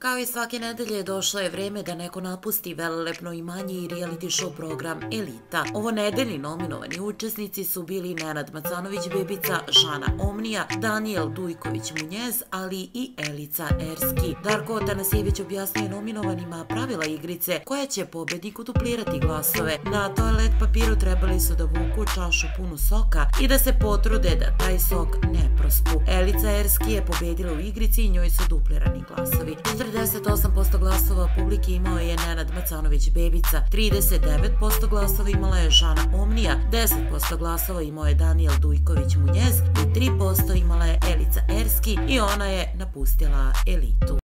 Kao i svake nedelje, došlo je vreme da neko napusti velelepno imanje i reality show program Elita. Ovo nedeljni nominovani učesnici su bili Nenad Macanović-Bebica, Žana Omnija, Danijel Dujković-Munjez, ali i Elica Erski. Darko Tanasijević objasnio nominovanima pravila igrice koja će pobedniku duplirati glasove. Na toalet papiru trebali su da vuku čašu punu soka i da se potrude da taj sok ne prospu. Elica Erski je pobedila u igrici i njoj su duplirani glasovi. 48% glasova publike imao je Nenad Macanović-Bebica, 39% glasova imala je Žana Omnija, 10% glasova imao je Danijel Dujković-Munjez i 3% imala je Elica Erski i ona je napustila Elitu.